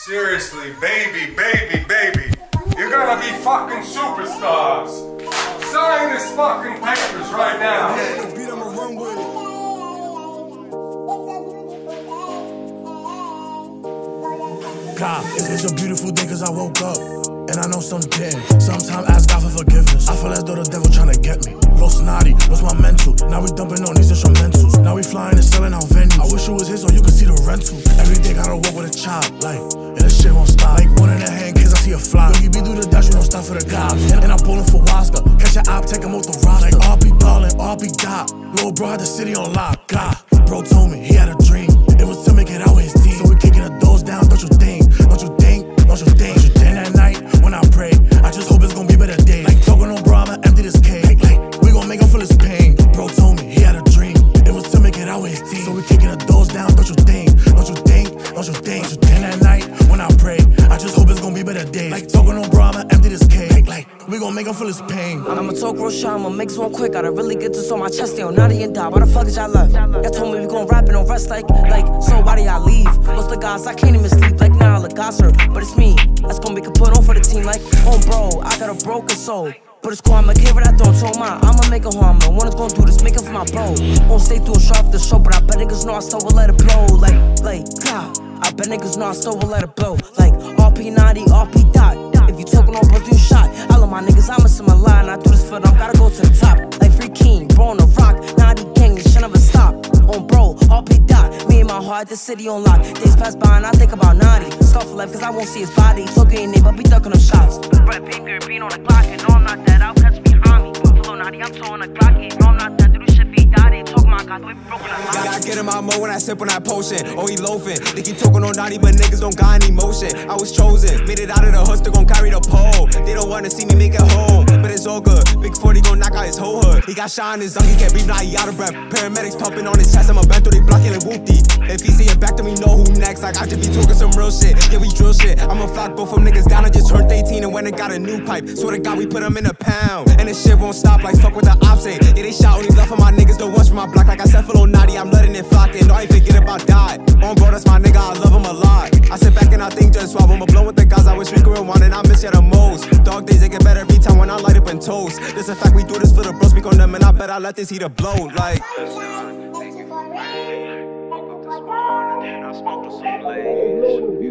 Seriously, baby, baby, baby. You're gonna be fucking superstars. Sign this fucking papers right now. God, it's a beautiful day cause I woke up and I know something dead. Sometimes ask God for forgiveness. I feel as though the devil tryna get me. Lost naughty, lost my mental. Now we dumping on these instrumentals. Now we flying and selling out venues. I wish it was his so you could see the rental. Every day gotta walk with a chop, like, and this shit won't stop. Like one in the hand, cause I see a fly. Yo, you be through the dash, you don't stop for the cops. And I'm bowling for Wasca. Catch your op, take him off the roster. Like RP ballin', RP dot. Lil' bro had the city on lock. God, bro told me he had a dream. It was to make it out with his team. So we kicking the doors down, don't you think? Don't you think? Don't you think? Don't you think that night when I pray? I just hope it's gonna be better days. Like talking on bro, I'ma empty this cage. Like we gon' make him feel his pain. Bro told me he had a dream. It was to make it out with his team. So we kicking the doors down, don't you think? Don't you think? Don't you think? Don't you think that night when I pray? I just hope it's gonna be better days. Like talking on bro, I'ma empty this cage. Like we gon' make him feel his pain. I'ma talk real shit, I'ma make this one quick. Gotta really get this on my chest, they on naughty and die. Why the fuck is y'all left? Y'all told me we gon' rap and don't rest like, so why do y'all leave? Most the guys, I can't even sleep, like now the guys hurt, but it's me that's gonna make it put on for the team, like, oh bro, I got a broken soul. But it's cool, I'ma give it, I don't told mine. I'ma make it harm, one is gonna do this, make it for my bro. Won't stay through a sharp the show, but I bet niggas know I still will let it blow. Like, God, I bet niggas know I still will let it blow. Like, RP 90, RP dot. If you talking on bros, you shot. I love my niggas, I'ma see my line. I do this for them, gotta go to the top. Like Free King, bro on the rock, 90 gang, this shit never stop. On bro, RP dot. Me and my heart, the city on lock. Days pass by and I think about 90. Scar for life, cause I won't see his body. Talking your name, but be ducking them shots. Red paper, being on the clock, and no, I'm not that. I'll catch behind me. Below 90, I'm towing the clock. No, I'm not that. Do this shit be daddy. Talk my God, we broken a lot. I get in my mode when I sip on that potion. Oh, he loafing. They keep talking on naughty, but niggas don't got any motion. I was chosen, made it out of the hood, still gon' carry the pole. They don't wanna see me make it home, but it's all good. Big 40 gon' knock out his whole hood. He got shot in his zung, he can't breathe, now he out of breath. Paramedics pumping on his chest, I'm a bent through, they blocking like whoopty. If he see it back, then we know who next. Like I just be talking some real shit, yeah we drill shit. I'ma flock both them niggas down, I just turned 18 and went and got a new pipe. Swear to God, we put them in a pound, and this shit won't stop. Like fuck what the ops say. Yeah, they shot only love for my niggas, the ones from my block. Like I said, fellow naughty, I'm letting it flock in. No, I ain't forget about die. On bro, that's my nigga, I love him a lot. I sit back and I think just swab, I'ma blow with the guys I wish we could rewind, and I miss you the most. Dog days, they get better every time when I light up and toast. This a fact, we do this for the bros, speak on them, and I bet I let this heat a blow. Like I smoked the same leaves.